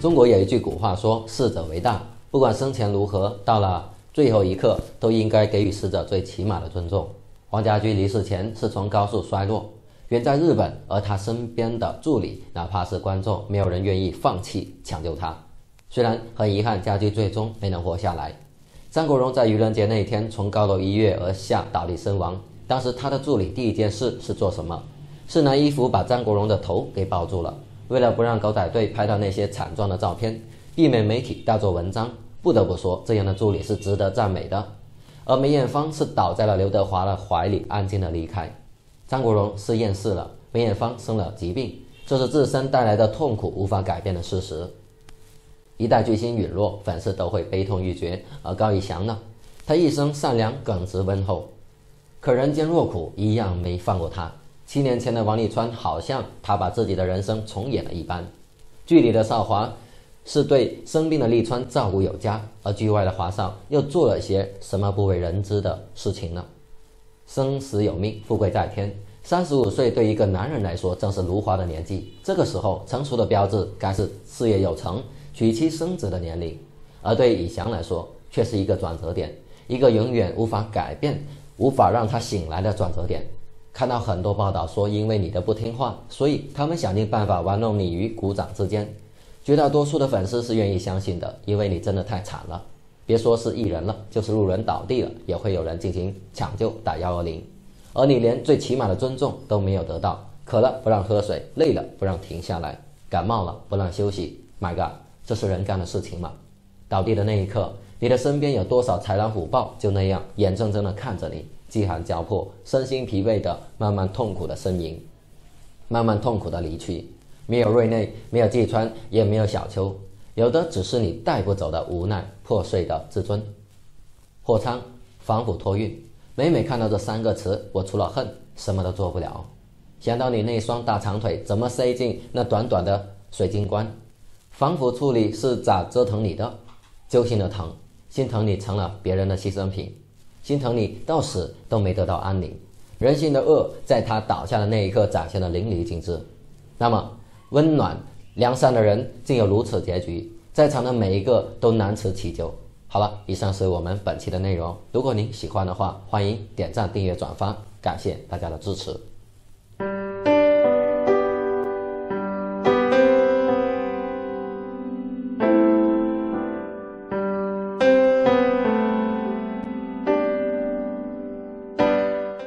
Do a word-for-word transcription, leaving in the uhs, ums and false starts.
中国有一句古话说：“逝者为大。”不管生前如何，到了最后一刻，都应该给予死者最起码的尊重。黄家驹离世前是从高速摔落，远在日本，而他身边的助理，哪怕是观众，没有人愿意放弃抢救他。虽然很遗憾，家驹最终没能活下来。张国荣在愚人节那一天从高楼一跃而下，倒地身亡。当时他的助理第一件事是做什么？是拿衣服把张国荣的头给包住了。为了不让狗仔队拍到那些惨状的照片，避免媒体大做文章，不得不说，这样的助理是值得赞美的。而梅艳芳是倒在了刘德华的怀里，安静的离开。张国荣是厌世了，梅艳芳生了疾病，这是自身带来的痛苦无法改变的事实。一代巨星陨落，粉丝都会悲痛欲绝。而高以翔呢？他一生善良、耿直、温厚，可人间若苦，一样没放过他。七年前的王沥川，好像他把自己的人生重演了一般。剧里的少华是对生病的沥川照顾有加，而剧外的华少又做了些什么不为人知的事情呢？生死有命，富贵在天。三十五岁对一个男人来说正是如花的年纪，这个时候成熟的标志该是事业有成、娶妻生子的年龄，而对以翔来说却是一个转折点，一个永远无法改变、无法让他醒来的转折点。看到很多报道说，因为你的不听话，所以他们想尽办法玩弄你于股掌之间。绝大多数的粉丝是愿意相信的，因为你真的太惨了。别说是艺人了，就是路人倒地了，也会有人进行抢救，打一一零。而你连最起码的尊重都没有得到，渴了不让喝水，累了不让停下来，感冒了不让休息。My God， 这是人干的事情吗？倒地的那一刻，你的身边有多少豺狼虎豹就那样眼睁睁地看着你，饥寒交迫，身心疲惫的慢慢痛苦的呻吟，慢慢痛苦的离去。没有瑞内，没有季川，也没有小秋，有的只是你带不走的无奈，破碎的自尊。货仓防腐托运，每每看到这三个词，我除了恨什么都做不了。想到你那双大长腿怎么塞进那短短的水晶棺，防腐处理是咋折腾你的？揪心的疼，心疼你成了别人的牺牲品，心疼你到死都没得到安宁。人性的恶在他倒下的那一刻展现得淋漓尽致。那么温暖良善的人竟有如此结局，在场的每一个都难辞其咎。好了，以上是我们本期的内容。如果您喜欢的话，欢迎点赞、订阅、转发，感谢大家的支持。